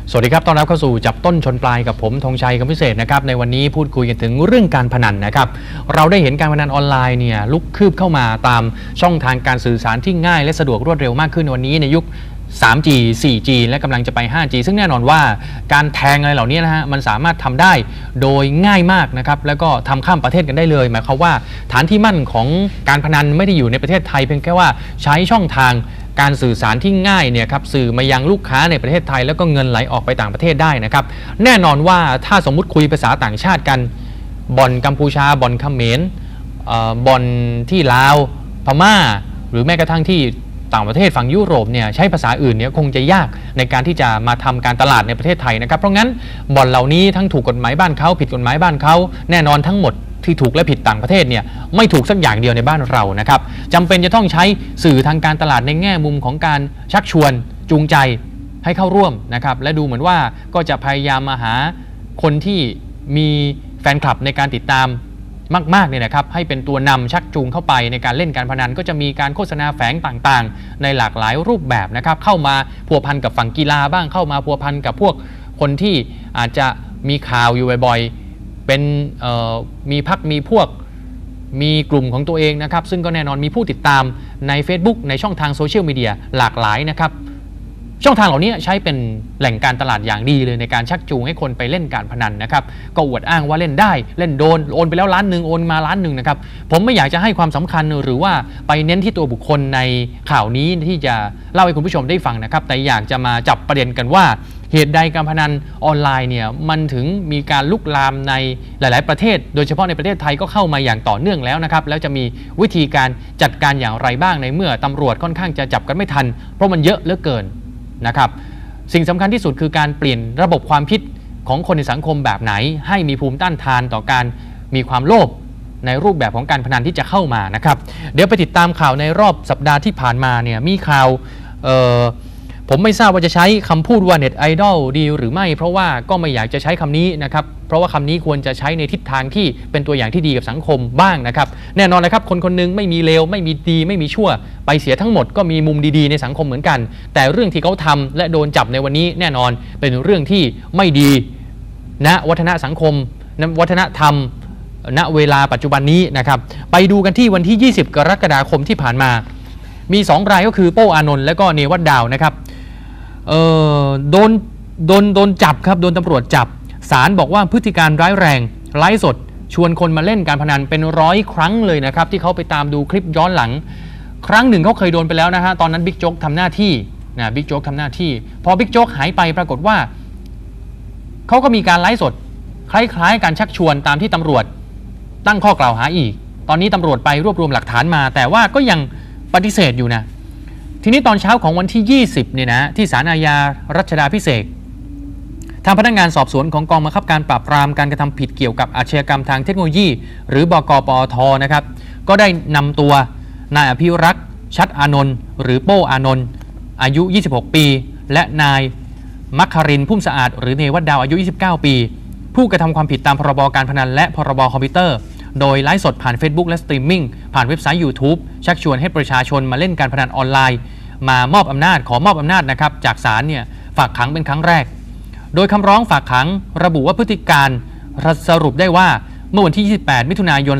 สวัสดีครับต้อนรับเข้าสู่จับต้นชนปลายกับผมธงชัยคำพิเศษนะครับในวันนี้พูดคุยกันถึงเรื่องการพนันนะครับเราได้เห็นการพนันออนไลน์เนี่ยลุกคืบเข้ามาตามช่องทางการสื่อสารที่ง่ายและสะดวกรวดเร็วมากขึ้นวันนี้ในยุค 3G 4G และกำลังจะไป 5G ซึ่งแน่นอนว่าการแทงอะไรเหล่านี้นะฮะมันสามารถทำได้โดยง่ายมากนะครับแล้วก็ทำข้ามประเทศกันได้เลยหมายความว่าฐานที่มั่นของการพนันไม่ได้อยู่ในประเทศไทยเพียงแค่ว่าใช้ช่องทางการสื่อสารที่ง่ายเนี่ยครับสื่อมายังลูกค้าในประเทศไทยแล้วก็เงินไหลออกไปต่างประเทศได้นะครับแน่นอนว่าถ้าสมมุติคุยภาษาต่างชาติกันบ่อนกัมพูชาบ่อนเขมรบ่อนที่ลาวพม่าหรือแม้กระทั่งที่ต่างประเทศฝั่งยุโรปเนี่ยใช้ภาษาอื่นเนี่ยคงจะยากในการที่จะมาทำการตลาดในประเทศไทยนะครับเพราะงั้นบ่อนเหล่านี้ทั้งถูกกฎหมายบ้านเขาผิดกฎหมายบ้านเขาแน่นอนทั้งหมดที่ถูกและผิดต่างประเทศเนี่ยไม่ถูกสักอย่างเดียวในบ้านเรานะครับจำเป็นจะต้องใช้สื่อทางการตลาดในแง่มุมของการชักชวนจูงใจให้เข้าร่วมนะครับและดูเหมือนว่าก็จะพยายามมาหาคนที่มีแฟนคลับในการติดตามมากๆเนี่ยนะครับให้เป็นตัวนำชักจูงเข้าไปในการเล่นการพนันก็จะมีการโฆษณาแฝงต่างๆในหลากหลายรูปแบบนะครับเข้ามาพัวพันกับฝั่งกีฬาบ้างเข้ามาพัวพันกับพวกคนที่อาจจะมีข่าวอยู่บ่อยๆเป็นมีพรรคมีพวกมีกลุ่มของตัวเองนะครับซึ่งก็แน่นอนมีผู้ติดตามใน Facebook ในช่องทางโซเชียลมีเดียหลากหลายนะครับช่องทางเหล่านี้ใช้เป็นแหล่งการตลาดอย่างดีเลยในการชักจูงให้คนไปเล่นการพนันนะครับก็อวดอ้างว่าเล่นได้เล่นโอนไปแล้ว1 ล้านโอนมา1 ล้านนะครับผมไม่อยากจะให้ความสำคัญหรือว่าไปเน้นที่ตัวบุคคลในข่าวนี้ที่จะเล่าให้คุณผู้ชมได้ฟังนะครับแต่อยากจะมาจับประเด็นกันว่าเหตุใดการพนันออนไลน์เนี่ยมันถึงมีการลุกลามในหลายๆประเทศโดยเฉพาะในประเทศไทยก็เข้ามาอย่างต่อเนื่องแล้วนะครับแล้วจะมีวิธีการจัดการอย่างไรบ้างในเมื่อตำรวจค่อนข้างจะจับกันไม่ทันเพราะมันเยอะเหลือเกินนะครับสิ่งสำคัญที่สุดคือการเปลี่ยนระบบความคิดของคนในสังคมแบบไหนให้มีภูมิต้านทานต่อการมีความโลภในรูปแบบของการพนันที่จะเข้ามานะครับเดี๋ยวไปติดตามข่าวในรอบสัปดาห์ที่ผ่านมาเนี่ยมีข่าวผมไม่ทราบว่าจะใช้คำพูดว่าเน็ตไอดอลดีหรือไม่เพราะว่าก็ไม่อยากจะใช้คำนี้นะครับเพราะว่าคำนี้ควรจะใช้ในทิศทางที่เป็นตัวอย่างที่ดีกับสังคมบ้างนะครับแน่นอนนะครับคนคนนึงไม่มีเลวไม่มีดีไม่มีชั่วไปเสียทั้งหมดก็มีมุมดีๆในสังคมเหมือนกันแต่เรื่องที่เขาทำและโดนจับในวันนี้แน่นอนเป็นเรื่องที่ไม่ดีณวัฒนสังคมวัฒนธรรมณเวลาปัจจุบันนี้นะครับไปดูกันที่วันที่20 กรกฎาคมที่ผ่านมามี2 รายก็คือโป้อานนท์และก็เนวัดดาวนะครับโดนจับครับโดนตำรวจจับศาลบอกว่าพฤติการร้ายแรงไลฟ์สดชวนคนมาเล่นการพนันเป็น100 ครั้งเลยนะครับที่เขาไปตามดูคลิปย้อนหลังครั้งหนึ่งเขาเคยโดนไปแล้วนะฮะตอนนั้นบิ๊กโจ๊กทำหน้าที่นะบิ๊กโจ๊กทำหน้าที่พอบิ๊กโจ๊กหายไปปรากฏว่าเขาก็มีการไลฟ์สดคล้ายๆการชักชวนตามที่ตำรวจตั้งข้อกล่าวหาอีกตอนนี้ตำรวจไปรวบรวมหลักฐานมาแต่ว่าก็ยังปฏิเสธอยู่นะทีนี้ตอนเช้าของวันที่20เนี่ยนะที่ศาลอาญารัชดาภิเษกทางพนักงานสอบสวนของกองบังคับการปราบปรามการกระทำผิดเกี่ยวกับอาชญากรรมทางเทคโนโลยีหรือบกปอทนะครับก็ได้นำตัวนายอภิรักษ์ชัดอานนท์หรือโป้อานนท์อายุ26 ปีและนายมัคครินทร์พุ่มสะอาดหรือเนวัดดาวอายุ29 ปีผู้กระทำความผิดตามพรบการพนันและพรบคอมพิวเตอร์โดยไลฟ์สดผ่าน Facebook และสตรีมมิ่งผ่านเว็บไซต์ YouTube ชักชวนให้ประชาชนมาเล่นการพนันออนไลน์ขอมอบอำนาจนะครับจากศาลเนี่ยฝากขังเป็นครั้งแรกโดยคำร้องฝากขังระบุว่าพฤติการสรุปได้ว่าเมื่อวันที่28 มิถุนายน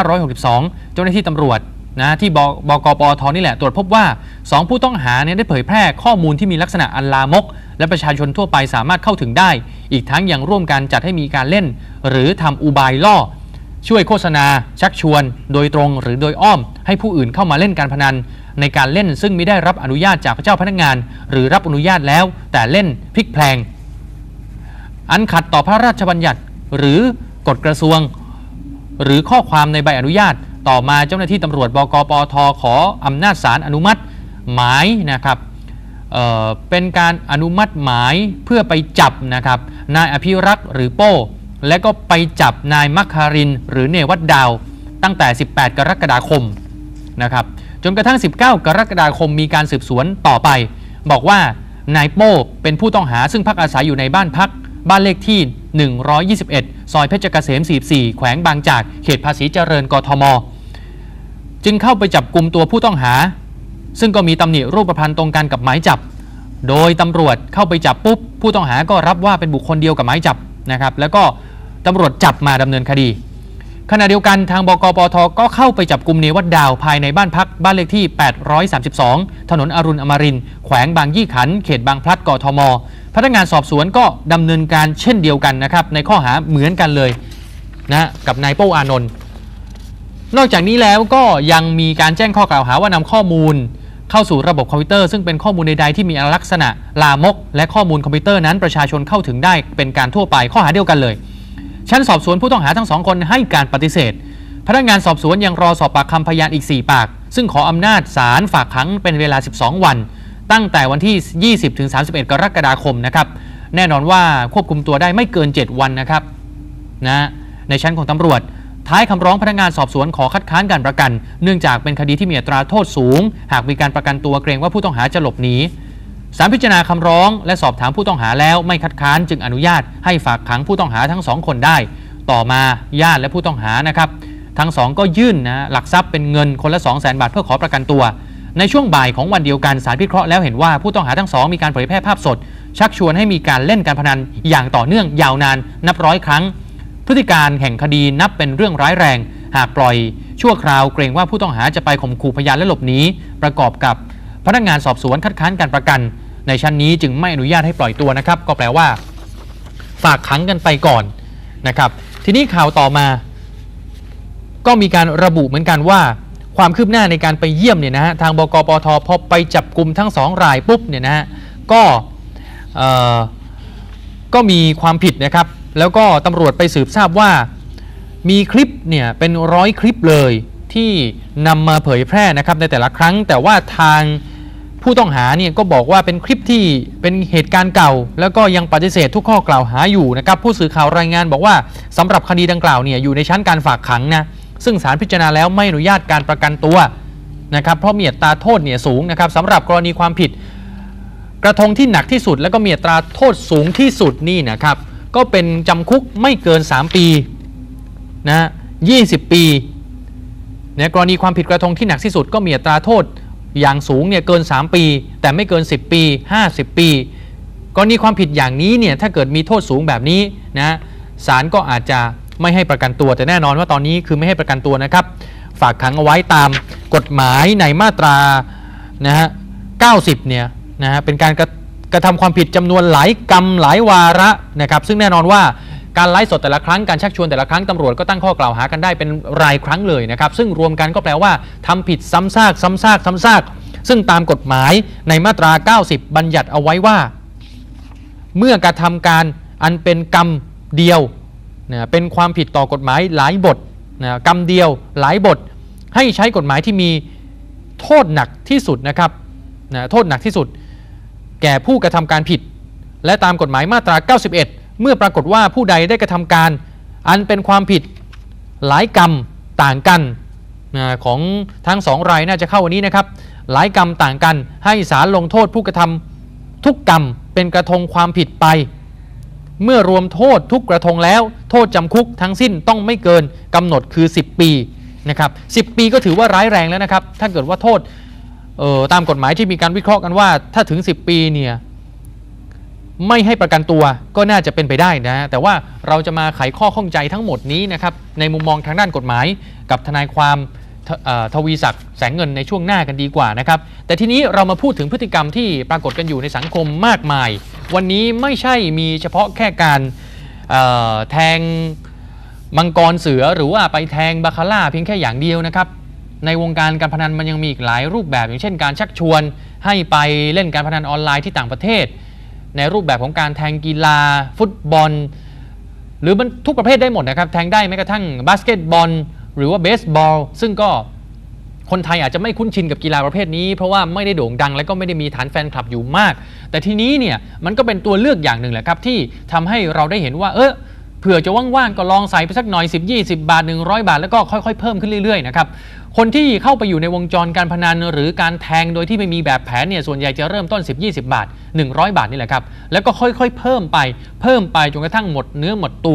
2562 เจ้าหน้าที่ตำรวจนะที่บกปอทนี่แหละตรวจพบว่า2 ผู้ต้องหาเนี่ยได้เผยแพร่ข้อมูลที่มีลักษณะอันลามกและประชาชนทั่วไปสามารถเข้าถึงได้อีกทั้งยังร่วมกันจัดให้มีการเล่นหรือทำอุบายล่อช่วยโฆษณาชักชวนโดยตรงหรือโดยอ้อมให้ผู้อื่นเข้ามาเล่นการพนันในการเล่นซึ่งไม่ได้รับอนุญาตจากเจ้าพนักงานหรือรับอนุญาตแล้วแต่เล่นพลิกแพลงอันขัดต่อพระราชบัญญัติหรือกฎกระทรวงหรือข้อความในใบอนุญาตต่อมาเจ้าหน้าที่ตำรวจบกปอทขออำนาจศาลอนุมัติหมายนะครับเป็นการอนุมัติหมายเพื่อไปจับนะครับนายอภิรักษ์หรือโป้และก็ไปจับนายมัคคารินหรือเนวัดดาวตั้งแต่18 กรกฎาคมนะครับจนกระทั่ง19 กรกฎาคมมีการสืบสวนต่อไปบอกว่านายโป้เป็นผู้ต้องหาซึ่งพักอาศัยอยู่ในบ้านพักบ้านเลขที่121ซอยเพชรเกษม44แขวงบางจากเขตภาษีเจริญกทมจึงเข้าไปจับกุมตัวผู้ต้องหาซึ่งก็มีตำหนิรูปพรรณตรงกันกับหมายจับโดยตำรวจเข้าไปจับปุ๊บผู้ต้องหาก็รับว่าเป็นบุคคลเดียวกับหมายจับนะครับแล้วก็ตำรวจจับมาดำเนินคดีขณะเดียวกันทางบกปทก็เข้าไปจับกุมเนวัดดาวภายในบ้านพักบ้านเลขที่832ถนนอรุณอมรินทร์แขวงบางยี่ขันเขตบางพลัดกทมพนักงานสอบสวนก็ดำเนินการเช่นเดียวกันนะครับในข้อหาเหมือนกันเลยนะกับนายโป้อานนท์นอกจากนี้แล้วก็ยังมีการแจ้งข้อกล่าวหาว่านำข้อมูลเข้าสู่ระบบคอมพิวเตอร์ซึ่งเป็นข้อมูลใดๆที่มีลักษณะลามกและข้อมูลคอมพิวเตอร์นั้นประชาชนเข้าถึงได้เป็นการทั่วไปข้อหาเดียวกันเลยชั้นสอบสวนผู้ต้องหาทั้งสองคนให้การปฏิเสธพนักงานสอบสวนยังรอสอบปากคำพยานอีก4ปากซึ่งขออำนาจศาลฝากขังเป็นเวลา12วันตั้งแต่วันที่ 20-31 กรกฎาคมนะครับแน่นอนว่าควบคุมตัวได้ไม่เกิน7วันนะครับในชั้นของตำรวจท้ายคำร้องพนักงานสอบสวนขอคัดค้านการประกันเนื่องจากเป็นคดีที่มีอัตราโทษสูงหากมีการประกันตัวเกรงว่าผู้ต้องหาจะหลบหนีศาลพิจารณาคำร้องและสอบถามผู้ต้องหาแล้วไม่คัดค้านจึงอนุญาตให้ฝากขังผู้ต้องหาทั้ง2คนได้ต่อมาญาติและผู้ต้องหานะครับทั้ง2ก็ยื่นหลักทรัพย์เป็นเงินคนละ 200,000 บาทเพื่อขอประกันตัวในช่วงบ่ายของวันเดียวกันศาลพิเคราะห์แล้วเห็นว่าผู้ต้องหาทั้ง2มีการเผยแพร่ภาพสดชักชวนให้มีการเล่นการพนันอย่างต่อเนื่องยาวนานนับร้อยครั้งพฤติการแห่งคดีนับเป็นเรื่องร้ายแรงหากปล่อยชั่วคราวเกรงว่าผู้ต้องหาจะไปข่มขู่พยานและหลบหนีประกอบกับพนักงานสอบสวนคัดค้านการประกันในชั้นนี้จึงไม่อนุญาตให้ปล่อยตัวนะครับก็แปลว่าฝากขังกันไปก่อนนะครับทีนี้ข่าวต่อมาก็มีการระบุเหมือนกันว่าความคืบหน้าในการไปเยี่ยมเนี่ยนะฮะทางบกปทพอไปจับกลุ่มทั้ง2รายปุ๊บเนี่ยนะฮะก็มีความผิดนะครับแล้วก็ตำรวจไปสืบทราบว่ามีคลิปเนี่ยเป็น100 คลิปเลยที่นำมาเผยแพร่นะครับในแต่ละครั้งแต่ว่าทางผู้ต้องหาเนี่ยก็บอกว่าเป็นคลิปที่เป็นเหตุการณ์เก่าแล้วก็ยังปฏิเสธทุกข้อกล่าวหาอยู่นะครับผู้สื่อข่าวรายงานบอกว่าสำหรับคดีดังกล่าวเนี่ยอยู่ในชั้นการฝากขังนะซึ่งศาลพิจารณาแล้วไม่อนุญาตการประกันตัวนะครับเพราะมีอัตราโทษเนี่ยสูงนะครับสำหรับกรณีความผิดกระทงที่หนักที่สุดแล้วก็มีอัตราโทษสูงที่สุดนี่นะครับก็เป็นจำคุกไม่เกิน3 ปีนะ20 ปีในกรณีความผิดกระทงที่หนักที่สุดก็มีอัตราโทษอย่างสูงเนี่ยเกิน3 ปีแต่ไม่เกิน10 ปี50 ปีกรณีความผิดอย่างนี้เนี่ยถ้าเกิดมีโทษสูงแบบนี้นะศาลก็อาจจะไม่ให้ประกันตัวแต่แน่นอนว่าตอนนี้คือไม่ให้ประกันตัวนะครับฝากขังเอาไว้ตามกฎหมายในมาตรานะฮะ90เนี่ยนะฮะเป็นการกระทำความผิดจำนวนหลายกรรมหลายวาระนะครับซึ่งแน่นอนว่าการไลฟ์สดแต่ละครั้งการชักชวนแต่ละครั้งตำรวจก็ตั้งข้อกล่าวหากันได้เป็นรายครั้งเลยนะครับซึ่งรวมกันก็แปลว่าทำผิดซ้ำซากซึ่งตามกฎหมายในมาตรา90บัญญัติเอาไว้ว่าเมื่อกระทำการอันเป็นกรรมเดียวนะเป็นความผิดต่อกฎหมายหลายบทนะกรรมเดียวหลายบทให้ใช้กฎหมายที่มีโทษหนักที่สุดนะครับนะโทษหนักที่สุดแก่ผู้กระทำการผิดและตามกฎหมายมาตรา91เมื่อปรากฏว่าผู้ใดได้กระทำการอันเป็นความผิดหลายกรรมต่างกันของทั้ง2รายน่าจะเข้าวันนี้นะครับหลายกรรมต่างกันให้ศาลลงโทษผู้กระทำทุกกรรมเป็นกระทงความผิดไปเมื่อรวมโทษทุกกระทงแล้วโทษจำคุกทั้งสิ้นต้องไม่เกินกำหนดคือ10 ปีนะครับ10 ปีก็ถือว่าร้ายแรงแล้วนะครับถ้าเกิดว่าโทษตามกฎหมายที่มีการวิเคราะห์กันว่าถ้าถึง10 ปีเนี่ยไม่ให้ประกันตัวก็น่าจะเป็นไปได้นะแต่ว่าเราจะมาไขข้อข้องใจทั้งหมดนี้นะครับในมุมมองทางด้านกฎหมายกับทนายความทวีศักดิ์แสงเงินในช่วงหน้ากันดีกว่านะครับแต่ทีนี้เรามาพูดถึงพฤติกรรมที่ปรากฏกันอยู่ในสังคมมากมายวันนี้ไม่ใช่มีเฉพาะแค่การแทงมังกรเสือหรือว่าไปแทงบาคาร่าเพียงแค่อย่างเดียวนะครับในวงการการพนันมันยังมีอีกหลายรูปแบบอย่างเช่นการชักชวนให้ไปเล่นการพนันออนไลน์ที่ต่างประเทศในรูปแบบของการแทงกีฬาฟุตบอลหรือมันทุกประเภทได้หมดนะครับแทงได้แม้กระทั่งบาสเกตบอลหรือว่าเบสบอลซึ่งก็คนไทยอาจจะไม่คุ้นชินกับกีฬาประเภทนี้เพราะว่าไม่ได้โด่งดังและก็ไม่ได้มีฐานแฟนคลับอยู่มากแต่ทีนี้เนี่ยมันก็เป็นตัวเลือกอย่างหนึ่งแหละครับที่ทำให้เราได้เห็นว่าเผื่อจะว่างๆก็ลองใส่ไปสักหน่อย10-20 บาท100 บาทแล้วก็ค่อยๆเพิ่มขึ้นเรื่อยๆนะครับคนที่เข้าไปอยู่ในวงจรการพนันหรือการแทงโดยที่ไม่มีแบบแผนเนี่ยส่วนใหญ่จะเริ่มต้น10-20 บาท100 บาทนี่แหละครับแล้วก็ค่อยๆเพิ่มไปจนกระทั่งหมดเนื้อหมดตัว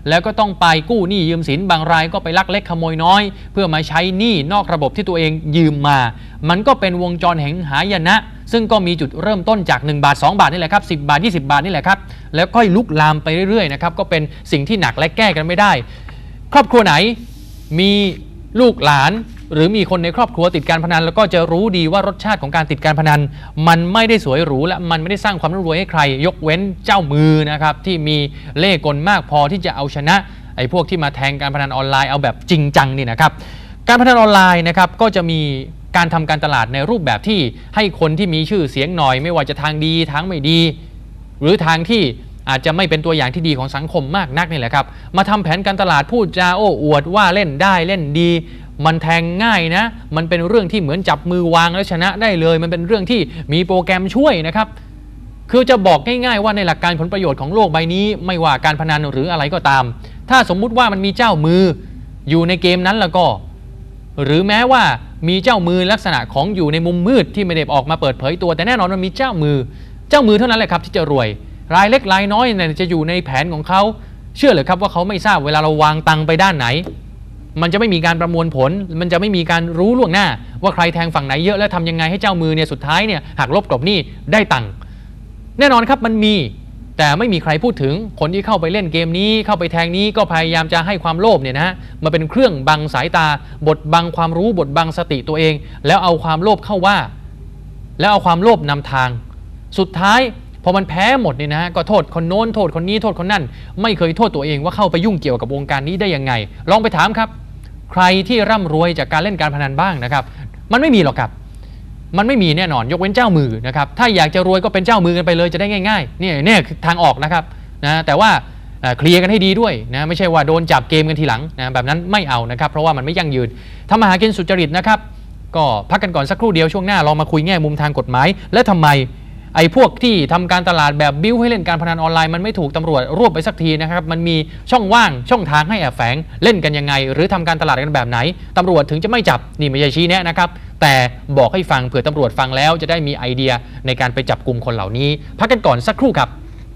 แล้วก็ต้องไปกู้หนี้ยืมสินบางรายก็ไปลักเล็กขโมยน้อยเพื่อมาใช้หนี้นอกระบบที่ตัวเองยืมมามันก็เป็นวงจรแห่งหายนะซึ่งก็มีจุดเริ่มต้นจาก1 บาท 2 บาทนี่แหละครับ10 บาท 20 บาทนี่แหละครับแล้วค่อยลุกลามไปเรื่อยๆนะครับก็เป็นสิ่งที่หนักและแก้กันไม่ได้ครอบครัวไหนมีลูกหลานหรือมีคนในครอบครัวติดการพนันแล้วก็จะรู้ดีว่ารสชาติของการติดการพนันมันไม่ได้สวยหรูและมันไม่ได้สร้างความร่ำรวยให้ใครยกเว้นเจ้ามือนะครับที่มีเล่ห์กลมากพอที่จะเอาชนะไอ้พวกที่มาแทงการพนันออนไลน์เอาแบบจริงจังนี่นะครับการพนันออนไลน์นะครับก็จะมีการทำการตลาดในรูปแบบที่ให้คนที่มีชื่อเสียงหน่อยไม่ว่าจะทางดีทางไม่ดีหรือทางที่อาจจะไม่เป็นตัวอย่างที่ดีของสังคมมากนักนี่แหละครับมาทำแผนการตลาดพูดจาโอ้อวดว่าเล่นได้เล่นดีมันแทงง่ายนะมันเป็นเรื่องที่เหมือนจับมือวางแล้วชนะได้เลยมันเป็นเรื่องที่มีโปรแกรมช่วยนะครับคือจะบอกง่ายๆว่าในหลักการผลประโยชน์ของโลกใบนี้ไม่ว่าการพนันหรืออะไรก็ตามถ้าสมมุติว่ามันมีเจ้ามืออยู่ในเกมนั้นแล้วก็หรือแม้ว่ามีเจ้ามือลักษณะของอยู่ในมุมมืดที่ไม่ได้ออกมาเปิดเผยตัวแต่แน่นอนมันมีเจ้ามือเท่านั้นแหละครับที่จะรวยรายเล็กรายน้อยเนี่ยจะอยู่ในแผนของเขาเชื่อหรือครับว่าเขาไม่ทราบเวลาเราวางตังไปด้านไหนมันจะไม่มีการประมวลผลมันจะไม่มีการรู้ล่วงหน้าว่าใครแทงฝั่งไหนเยอะและทำยังไงให้เจ้ามือเนี่ยสุดท้ายเนี่ยหักลบกลบหนี้ได้ตังค์แน่นอนครับมันมีแต่ไม่มีใครพูดถึงคนที่เข้าไปเล่นเกมนี้เข้าไปแทงนี้ก็พยายามจะให้ความโลภเนี่ยนะมาเป็นเครื่องบังสายตาบดบังความรู้บดบังสติตัวเองแล้วเอาความโลภเข้าว่าแล้วเอาความโลภนำทางสุดท้ายพอมันแพ้หมดเนี่ยนะก็โทษคนโน้นโทษคนนี้โทษคนนั่นไม่เคยโทษตัวเองว่าเข้าไปยุ่งเกี่ยวกับวงการนี้ได้ยังไงลองไปถามครับใครที่ร่ำรวยจากการเล่นการพนันบ้างนะครับมันไม่มีหรอกครับมันไม่มีแน่นอนยกเว้นเจ้ามือนะครับถ้าอยากจะรวยก็เป็นเจ้ามือกันไปเลยจะได้ง่ายๆเนี่ยคือทางออกนะครับนะแต่ว่าเคลียร์กันให้ดีด้วยนะไม่ใช่ว่าโดนจับเกมกันทีหลังนะแบบนั้นไม่เอานะครับเพราะว่ามันไม่ยั่งยืนทำมาหากินสุจริตนะครับก็พักกันก่อนสักครู่เดียวช่วงหน้าลองมาคุยแง่มุมทางกฎหมายและทำไมไอ้พวกที่ทำการตลาดแบบบิ้วให้เล่นการพนันออนไลน์มันไม่ถูกตำรวจรวบไปสักทีนะครับมันมีช่องว่างช่องทางให้แอบแฝงเล่นกันยังไงหรือทำการตลาดกันแบบไหนตำรวจถึงจะไม่จับนี่ไม่ใช่ชี้แนะนะครับแต่บอกให้ฟังเผื่อตำรวจฟังแล้วจะได้มีไอเดียในการไปจับกลุ่มคนเหล่านี้พักกันก่อนสักครู่ครับ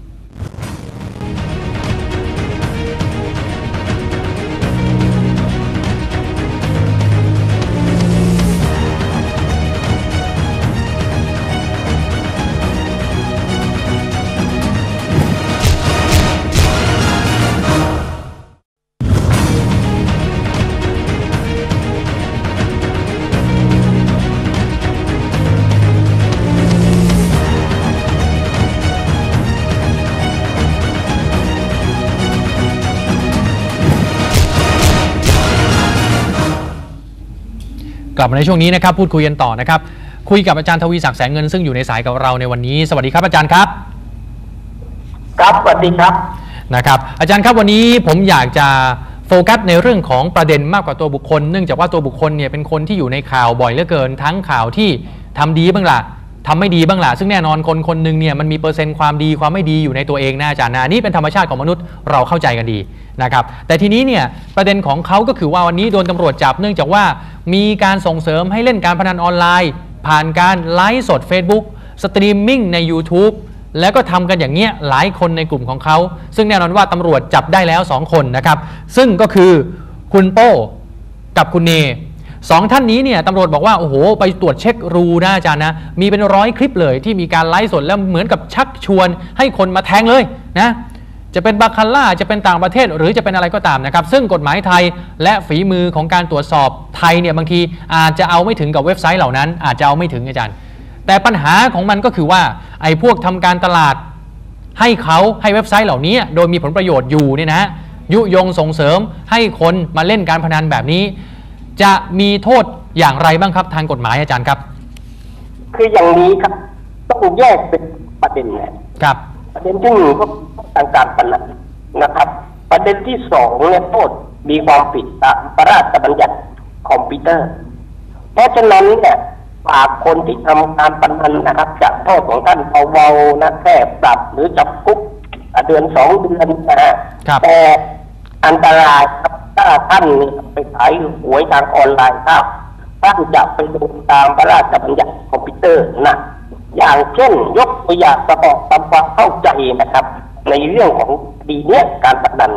กลับมาในช่วงนี้นะครับพูดคุยกันต่อนะครับคุยกับอาจารย์ทวีศักดิ์แสงเงินซึ่งอยู่ในสายกับเราในวันนี้สวัสดีครับอาจารย์ครับครับสวัสดีครับนะครับอาจารย์ครับวันนี้ผมอยากจะโฟกัสในเรื่องของประเด็นมากกว่าตัวบุคคลเนื่องจากว่าตัวบุคคลเนี่ยเป็นคนที่อยู่ในข่าวบ่อยเหลือเกินทั้งข่าวที่ทำดีบ้างล่ะทำไม่ดีบ้างล่ะซึ่งแน่นอนคนคนหนึ่งเนี่ยมันมีเปอร์เซ็นต์ความดีความไม่ดีอยู่ในตัวเองนะอาจารย์นะนี่เป็นธรรมชาติของมนุษย์เราเข้าใจกันดีนะครับแต่ทีนี้เนี่ยประเด็นของเขาก็คือว่าวันนี้โดนตำรวจจับเนื่องจากว่ามีการส่งเสริมให้เล่นการพนันออนไลน์ผ่านการไลฟ์สด Facebook สตรีมมิ่งใน YouTube แล้วก็ทำกันอย่างเงี้ยหลายคนในกลุ่มของเขาซึ่งแน่นอนว่าตำรวจจับได้แล้ว2คนนะครับซึ่งก็คือคุณโป้กับคุณเน2ท่านนี้เนี่ยตำรวจบอกว่าโอ้โหไปตรวจเช็ครูนะอาจารย์นะมีเป็น100 คลิปเลยที่มีการไลฟ์สดแล้วเหมือนกับชักชวนให้คนมาแทงเลยนะจะเป็นบาคาร่าจะเป็นต่างประเทศหรือจะเป็นอะไรก็ตามนะครับซึ่งกฎหมายไทยและฝีมือของการตรวจสอบไทยเนี่ยบางทีอาจจะเอาไม่ถึงกับเว็บไซต์เหล่านั้นอาจจะเอาไม่ถึงอาจารย์แต่ปัญหาของมันก็คือว่าไอ้พวกทำการตลาดให้เว็บไซต์เหล่านี้โดยมีผลประโยชน์อยู่เนี่ยนะยุยงส่งเสริมให้คนมาเล่นการพนันแบบนี้จะมีโทษอย่างไรบ้างครับทางกฎหมายอาจารย์ครับคืออย่างนี้ครับต้องแยกเป็นประเด็นนะครับประเด็นที่1ก็ทางการพนันนะครับประเด็นที่2เนี่ยโทษมีความผิดตามพระราชบัญญัติคอมพิวเตอร์เพราะฉะนั้นเนี่ยฝากคนที่ทำการพนันนะครับจากโทษของท่านเบาๆนะแค่ปรับหรือจำคุกเดือน2 เดือนนะฮะแต่อันตรายครับถ้าท่านไปขายหวยทางออนไลน์ครับท่านจะไปโดนตามพระราชบัญญัติคอมพิวเตอร์นะอย่างเช่นยกตัวอย่างประกอบตามความเข้าใจนะครับในเรื่องของคดีเนี้ยการพนันเนี่ย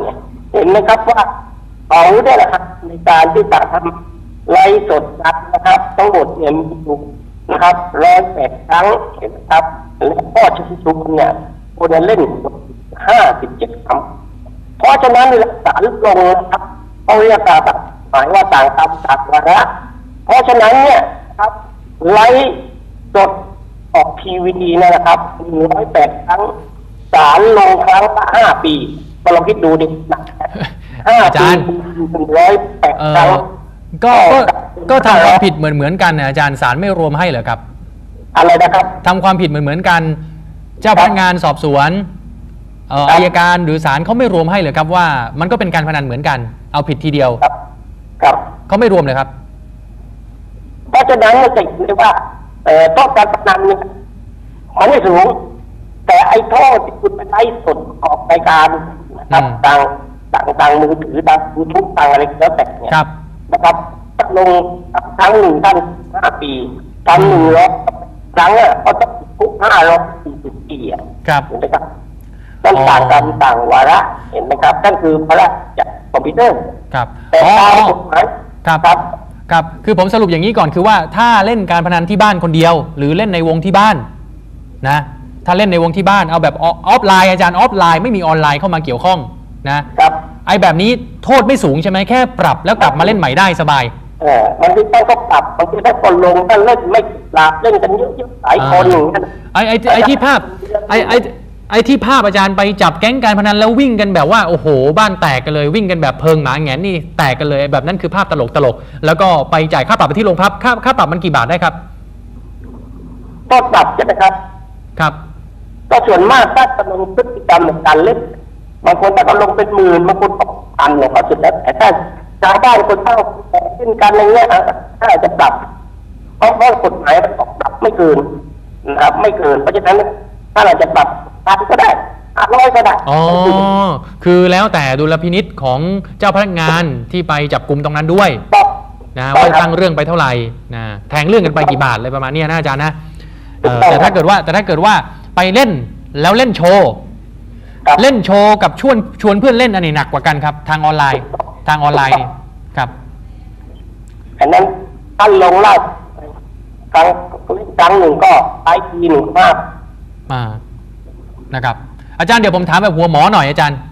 เห็นไหมครับว่าเขาได้ละครับในการที่จะทำไลฟ์สดกันนะครับทั้งหมดเนี่ยมีอยู่นะครับ108 ครั้งเห็นไหมครับและข้อชุมเนี่ยคนเล่น57 ครั้งเพราะฉะนั้นในหลักฐานลงนะครับเขาเรียกว่าหมายว่าต่างกรรมต่างวาระเพราะฉะนั้นเนี่ยครับไลฟ์สดออกทีวีนะครับ108 ครั้งศาลลงครั้งละ5 ปีก็ลองคิดดูดิหนัก5 ปี108 ครั้งก็ทำความผิดเหมือนกันนะอาจารย์ศาลไม่รวมให้เหรอครับอะไรนะครับทำความผิดเหมือนกันเจ้าพนักงานสอบสวนอัยการหรือศาลเขาไม่รวมให้เหรอครับว่ามันก็เป็นการพนันเหมือนกันเอาผิดทีเดียวครับเขาไม่รวมเลยครับเพราะฉะนั้นเราจะเห็นได้ว่าต้องการพนันเนี่ยมันไม่สูงแต่ไอ้โทษที่คุณไปไล่สดออกรายการนะครับต่างมือถือต่างยูทูบต่างอะไรก็แล้วแต่เนี่ยนะครับถ้าลงครั้งหนึ่งท่าน5 ปีครั้ง100 ครั้งอ่ะก็ต้องคุก540 ปีอ่ะเห็นไหมครับนั่นต่างกันต่างวาระเห็นไหมครับนั่นคือพระราชบัญญัติคอมพิวเตอร์แต่ตามกฎหมายครับคือผมสรุปอย่างนี้ก่อนคือว่าถ้าเล่นการพนันที่บ้านคนเดียวหรือเล่นในวงที่บ้านนะถ้าเล่นในวงที่บ้านเอาแบบออฟไลน์อาจารย์ออฟไลน์ไม่มีออนไลน์เข้ามาเกี่ยวข้องนะครับไอ้แบบนี้โทษไม่สูงใช่ไหมแค่ปรับแล้วกลับมาเล่นใหม่ได้สบายมันที่ต้องปรับบางทีถ้าคนลงถ้าเล่นไม่ปรับเล่นกันเยอะๆหลายคนหนึ่งไอ้ที่ภาพไอ้ที่ภาพอาจารย์ไปจับแก๊งการพนันแล้ววิ่งกันแบบว่าโอ้โหบ้านแตกกันเลยวิ่งกันแบบเพิงหมาแงนนี่แตกกันเลยแบบนั้นคือภาพตลกแล้วก็ไปจ่ายค่าปรับไปที่โรงพักค่าปรับมันกี่บาทได้ครับก็ปรับใช่ไหมครับก็ส่วนมากถ้าจะลงพฤติกรรมในการเล่นบางคนถ้าก็ลงเป็นหมื่นบางคนพันเนี่ยก็สุดแล้วแต่ถ้าชาวบ้านคนเช่าเล่นกันอะไรเงี้ยถ้าจะปรับเพราะกฎหมายมันปรับไม่เกินนะครับไม่เกินเพราะฉะนั้นถ้าเราจะปรับ1,000ก็ได้500ก็ได้คือแล้วแต่ดุลพินิจของเจ้าพนักงานที่ไปจับกุมตรงนั้นด้วยนะว่าตั้งเรื่องไปเท่าไหร่นะแทงเรื่องกันไปกี่บาทเลยประมาณนี้นะอาจารย์นะแต่ถ้าเกิดว่าไปเล่นแล้วเล่นโชว์กับชวนเพื่อนเล่นอันนี้หนักกว่ากันครับทางออนไลน์นี่ครับอันนั้นท่านลงล่าครั้งหนึ่งก็ไปทีหนึ่งมากนะครับอาจารย์เดี๋ยวผมถามแบบหัวหมอหน่อยอาจารย์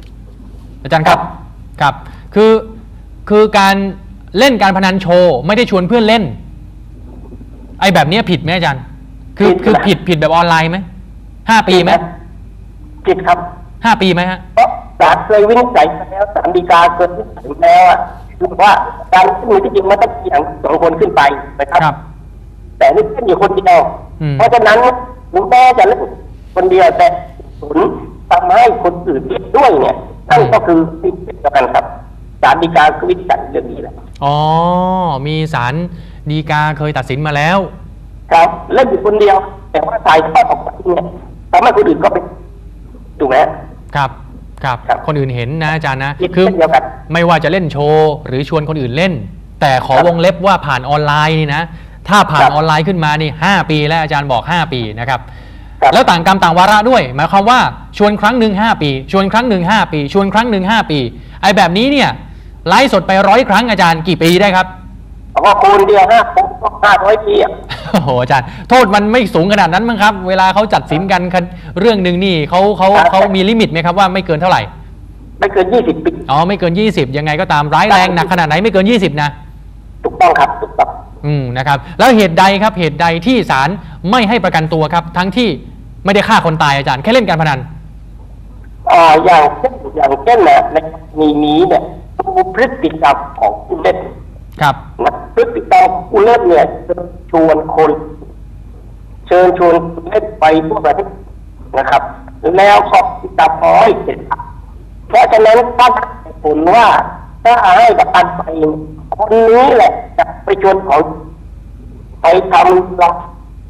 ครับคือการเล่นการพนันโชว์ไม่ได้ชวนเพื่อนเล่นไอ้แบบนี้ผิดไหมอาจารย์คือผิดแบบออนไลน์ไหม5 ปีไหมผิดครับ 5 ปีไหมฮะเพราะศาลเคยวินิจฉัยมาแล้วศาลฎีกาเคยวินิจฉัยแล้วคือว่าการเล่นที่จริงมันต้องมีอย่าง2 คนขึ้นไปนะครับแต่นี่เล่นอยู่คนเดียวเพราะฉะนั้นถึงแม้จะเล่นคนเดียวแต่ผลทำให้คนอื่นเล่นด้วยเนี่ยนั่นก็คือสิ่งเดียวกันครับศาลฎีกาวินิจฉัยเรื่องนี้แหละมีศาลฎีกาเคยตัดสินมาแล้วครับเล่นอยู่คนเดียวแต่ว่าถ่ายทอดออกไปเนี่ยทำให้คนอื่นก็เป็นถูกไหมครับคนอื่นเห็นนะอาจารย์นะคือไม่ว่าจะเล่นโชว์หรือชวนคนอื่นเล่นแต่ขอวงเล็บว่าผ่านออนไลน์นี่นะถ้าผ่านออนไลน์ขึ้นมานี่5 ปีแล้วอาจารย์บอก5 ปีนะครับแล้วต่างกรรมต่างวาระด้วยหมายความว่าชวนครั้งหนึ่ง5 ปีชวนครั้งหนึ่ง5 ปีชวนครั้งหนึ่ง5 ปีไอ้แบบนี้เนี่ยไลฟ์สดไป100 ครั้งอาจารย์กี่ปีได้ครับก็คูณเดียว500 ปีโอ้โหอาจารย์โทษมันไม่สูงขนาดนั้นมั้งครับเวลาเขาจัดสินกันเรื่องหนึ่งนี่เขามีลิมิตไหมครับว่าไม่เกินเท่าไหร่ไม่เกิน20 ปีไม่เกิน20ยังไงก็ตามร้ายแรงหนักขนาดไหนไม่เกิน20นะถูกต้องครับถูกต้องนะครับแล้วเหตุใดที่ศาลไม่ให้ประกันตัวครับทั้งที่ไม่ได้ฆ่าคนตายอาจารย์แค่เล่นการพนันอย่างเช่นนะในมีนี้เนี่ยพฤติกรรมของผู้เล่นครับพฤติกรรมผู้เล่นเนี่ยชวนคนเล่นไปทั่วประเทศนะครับแล้วขอบติดตามพอยเสร็จเพราะฉะนั้นตั้งผลว่าถ้าให้ประกันไปคนนี้แหละจะไปชวนเขาไปทำเรา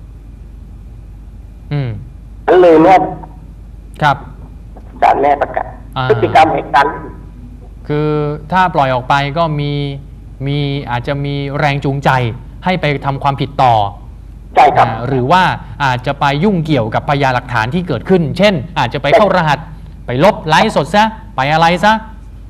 เลยแม่ครับการแม่ประกันพฤติกรรมเหตุการณ์คือถ้าปล่อยออกไปก็มีอาจจะมีแรงจูงใจให้ไปทำความผิดต่อใช่ครับหรือว่าอาจจะไปยุ่งเกี่ยวกับพยานหลักฐานที่เกิดขึ้นเช่นอาจจะไปเข้ารหัสไปลบไลฟ์สดซะไปอะไรซะ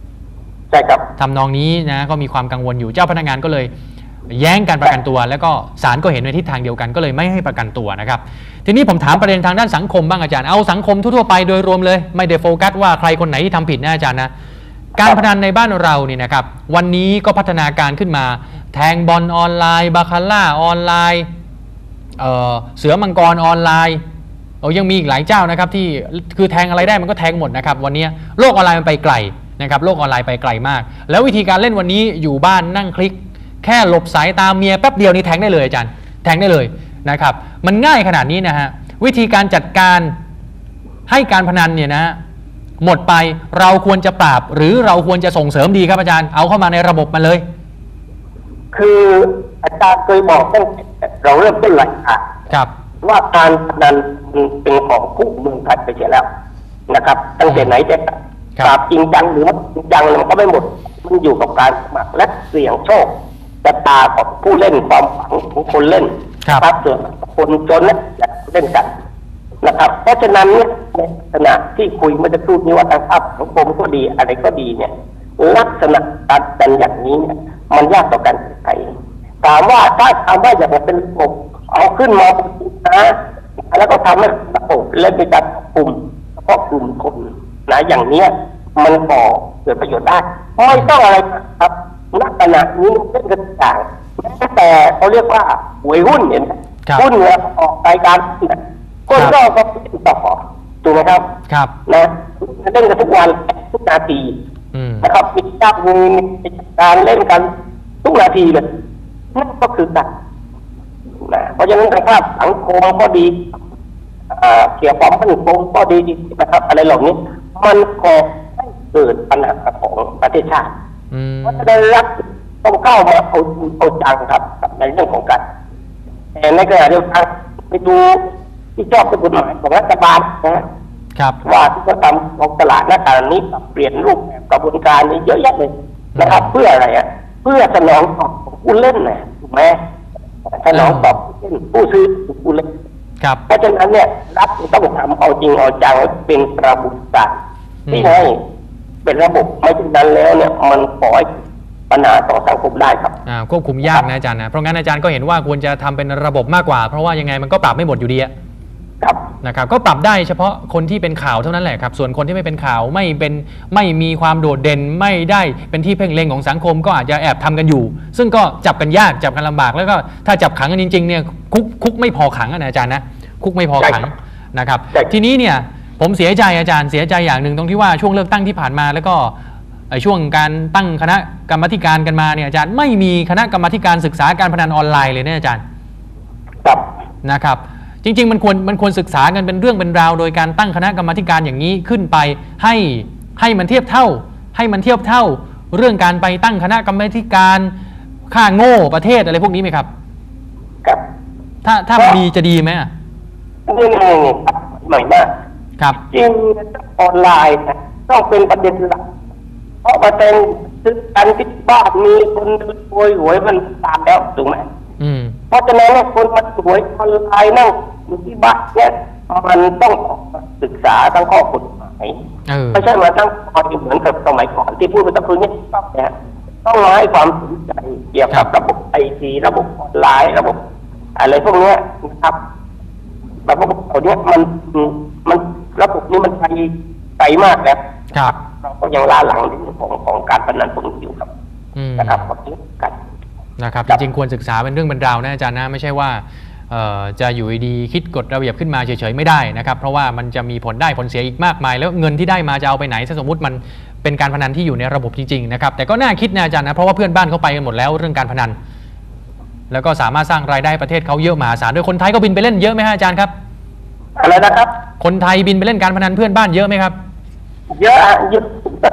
ช่ครับทำนองนี้นะก็มีความกังวลอยู่เจ้าพนักงานก็เลยแย้งการประกันตัวแล้วก็ศาลก็เห็นในทิศทางเดียวกันก็เลยไม่ให้ประกันตัวนะครับทีนี้ผมถามประเด็นทางด้านสังคมบ้างอาจารย์เอาสังคมทั่วๆไปโดยรวมเลยไม่ได้โฟกัสว่าใครคนไหนที่ทำผิดนะอาจารย์นะการพนันในบ้านเราเนี่ยนะครับวันนี้ก็พัฒนาการขึ้นมาแทงบอลออนไลน์บาคาร่าออนไลน์เสือมังกรออนไลน์ยังมีอีกหลายเจ้านะครับที่คือแทงอะไรได้มันก็แทงหมดนะครับวันนี้โลกออนไลน์มันไปไกลนะครับโลกออนไลน์ไปไกลมากแล้ววิธีการเล่นวันนี้อยู่บ้านนั่งคลิกแค่หลบสายตาเมียแป๊บเดียวนี่แทงได้เลยอาจารย์แทงได้เลยนะครับมันง่ายขนาดนี้นะฮะวิธีการจัดการให้การพนันเนี่ยนะหมดไปเราควรจะปราบหรือเราควรจะส่งเสริมดีครับอาจารย์เอาเข้ามาในระบบมาเลยคืออาจารย์เคยบอกตั้งแต่เราเริ่มต้นรายการครับว่าการพนันเป็นของผู้เมืองไทยไปเสียแล้วนะครับตั้งแต่ไหนแต่ปราบจริงจังหรือไม่จริงจังมันก็ไม่หมดมันอยู่กับการสมัครและเสี่ยงโชคชะตาของผู้เล่นความหวังของคนเล่นครับส่วนคนจนนั้นเล่นกันนะครับเพราะฉะนั้นเนี่ยในขณะที่คุยเมื่อจะพูดนี้ว่าทางภาพสังคมก็ดีอะไรก็ดีเนี่ยลักษณะการเป็นอย่างนี้เนี่ยมันยากต่อการแก้ไขถามว่าถ้าทำว่าอยากจะเป็นระบบเอาขึ้นมานะแล้วก็ทำให้ระบบเล่นในการกลุ่มเฉพาะกลุ่มคนนะอย่างเนี้ยมันก่อเกิดประโยชน์ได้ไม่ต้องอะไรครับลักษณะนี้เล่นกันต่างแต่เขาเรียกว่าหวยหุ้นเห็นไหมหุ้นเนี่ยออกรายการคนก็เล่นต่อถูกไหมครับนะเล่นกันทุกวันทุกนาทีนะครับมีจับมือมีการเล่นกันทุกนาทีเลยนั่นก็คือการนะเพราะฉะนั้นทางภาพสังคมก็ดีเกี่ยวกับมั่นคงก็ดีนะครับอะไรเหล่านี้มันก่อให้เกิดปัญหาของประเทศชาติเพราะฉะนั้นรัฐต้องเข้ามาเอาจังครับในเรื่องของการแต่ในขณะเดียวกันไปดูที่ชอบเป็นกฎหมายของรัฐบาลนะครับว่าที่เขาทำของตลาดหน้าตานี้เปลี่ยนรูปแบบกระบวนการนี้เยอะแยะเลยนะครับเพื่ออะไรเพื่อสนองตอบผู้เล่นนะถูกไหมสนองตอบผู้ซื้อผู้เล่นเพราะฉะนั้นเนี่ยรัฐต้องทำเอาจริงเอาจังเป็นระบบการที่ให้เป็นระบบไม่เช่นนั้นแล้วเนี่ยมันก่อปัญหาต่อสังคมได้ครับควบคุมยากนะอาจารย์นะเพราะงั้นอาจารย์ก็เห็นว่าควรจะทำเป็นระบบมากกว่าเพราะว่ายังไงมันก็ปรับไม่หมดอยู่ดีนะครับก็ปรับได้เฉพาะคนที่เป็นข่าวเท่านั้นแหละครับส่วนคนที่ไม่เป็นข่าวไม่มีความโดดเด่นไม่ได้เป็นที่เพ่งเล็งของสังคมก็อาจจะแอบทำกันอยู่ซึ่งก็จับกันยากจับกันลำบากแล้วก็ถ้าจับขังกันจริงๆเนี่ยคุกไม่พอขังนะอาจารย์นะคุกไม่พอขังนะครับทีนี้เนี่ยผมเสียใจอาจารย์เสียใจอย่างหนึ่งตรงที่ว่าช่วงเลือกตั้งที่ผ่านมาแล้วก็ช่วงการตั้งคณะกรรมการกันมาเนี่ยอาจารย์ไม่มีคณะกรรมการศึกษาการพนันออนไลน์เลยเนี่ยอาจารย์นะครับจริงๆมันควรศึกษากันเป็นเรื่องเป็นราวโดยการตั้งคณะกรรมการอย่างนี้ขึ้นไปให้มันเทียบเท่าเรื่องการไปตั้งคณะกรรมการค่าโง่ประเทศอะไรพวกนี้ไหมครับครับถ้ามันดีจะดีไหมนี่ใหม่มากครับจริงออนไลน์ต้องเป็นประเด็นหลักเพราะประเด็นซื้อกันที่บ้านมีคนรวยหวยมันตามแล้วถูกไหมเพราะฉะนั้นคนมาหวยออนไลน์นั่งอยู่ที่บ้านเนี่ยมันต้องศึกษาทั้งข้อกฎหมายไม่ใช่มาตั้งคอยเหมือนกับสมัยก่อนที่พูดไปตั้งคืนนี้ต้องให้ความสนใจเกี่ยวกับระบบไอทีระบบออนไลน์ระบบอะไรพวกนี้นะครับระบบตัวนี้มันระบบนี้มันไปมากแล้วเราก็ยังล้าหลังในเรื่องของการพนันพวกนี้อยู่ครับนะครับขอบคุณกันนะครับจริงๆควรศึกษาเป็นเรื่องเป็นราวนะอาจารย์นะไม่ใช่ว่าจะอยู่ดีคิดกฎระเบียบขึ้นมาเฉยๆไม่ได้นะครับเพราะว่ามันจะมีผลได้ผลเสียอีกมากมายแล้วเงินที่ได้มาจะเอาไปไหนถ้าสมมติมันเป็นการพนันที่อยู่ในระบบจริงๆนะครับแต่ก็น่าคิดนะอาจารย์นะเพราะว่าเพื่อนบ้านเขาไปกันหมดแล้วเรื่องการพนันแล้วก็สามารถสร้างรายได้ประเทศเขาเยอะมหาศาลด้วยคนไทยก็บินไปเล่นเยอะไหมฮะอาจารย์ครับอะไรนะครับคนไทยบินไปเล่นการพนันเพื่อนบ้านเยอะไหมครับเยอะเยอะ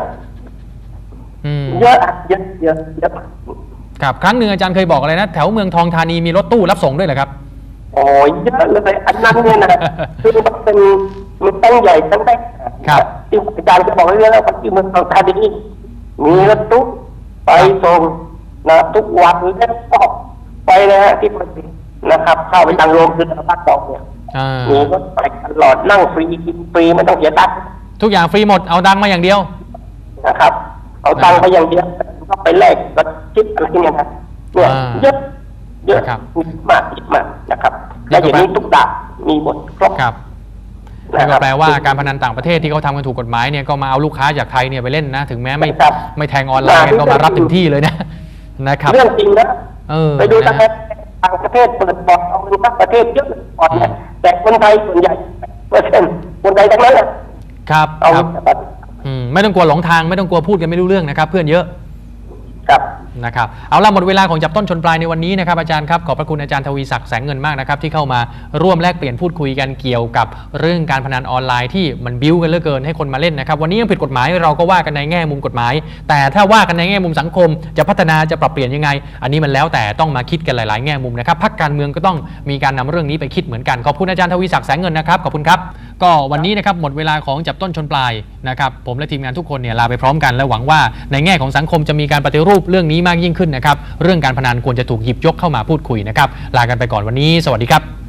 ครับครั้งหนึ่งอาจารย์เคยบอกอะไรนะแถวเมืองทองธานีมีรถตู้รับส่งด้วยเหรอครับโอ้ยเยอะเลยอันนั้นเนี่ยนะคือมันเป็นมันตั้งใหญ่ตั้งแต่ที่อาจารย์จะบอกเรื่องแล้วที่เมืองทองธานีมีรถตู้ไปส่งนะทุกวันแล้วก็ไปนะฮะที่มันนะครับเข้าไปทางโรงคือภาคตะวันออกเนี่ยมีรถไปตลอดนั่งฟรีกินฟรีไม่ต้องเสียตังค์ทุกอย่างฟรีหมดเอาดังมาอย่างเดียวนะครับเอาตังค์ไปอย่างเดียวก็ไปแลกกับชิปอะไรเนี่ยนะเนี่ยเยอะมากนะครับและอย่างนี้ทุกด่านมีหมดครบนั่นก็แปลว่าการพนันต่างประเทศที่เขาทำกันถูกกฎหมายเนี่ยก็มาเอาลูกค้าจากไทยเนี่ยไปเล่นนะถึงแม้ไม่แทงออนไลน์ก็มารับถึงที่เลยนะครับเรื่องจริงนะไปดูต่างประเทศเปิดบอร์ดเอาเงินต่างประเทศเยอะบอร์ดแต่คนไทยส่วนใหญ่คนไทยทั้งนั้นครับไม่ต้องกลัวหลงทางไม่ต้องกลัวพูดกันไม่รู้เรื่องนะครับเพื่อนเยอะนะครับเอาละหมดเวลาของจับต้นชนปลายในวันนี้นะครับอาจารย์ครับขอบพระคุณอาจารย์ทวีศักดิ์แสงเงินมากนะครับที่เข้ามาร่วมแลกเปลี่ยนพูดคุยกันเกี่ยวกับเรื่องการพนันออนไลน์ที่มันบิ้วกันเหลือเกินให้คนมาเล่นนะครับวันนี้ยังผิดกฎหมายเราก็ว่ากันในแง่มุมกฎหมายแต่ถ้าว่ากันในแง่มุมสังคมจะพัฒนาจะปรับเปลี่ยนยังไงอันนี้มันแล้วแต่ต้องมาคิดกันหลายๆแง่มุมนะครับพรรคการเมืองก็ต้องมีการนำเรื่องนี้ไปคิดเหมือนกันขอบคุณอาจารย์ทวีศักดิ์แสงเงินนะครับขอบคุณครับก็วันนี้นะครับหมดเวลาของจับต้นชนปลายนะครับผมและทีมงานทุกคนเนี่ยลาไปพร้อมกันและหวังว่าในแง่ของสังคมจะมีการปฏิรูปเรื่องนี้มากยิ่งขึ้นนะครับเรื่องการพนันควรจะถูกหยิบยกเข้ามาพูดคุยนะครับลากันไปก่อนวันนี้สวัสดีครับ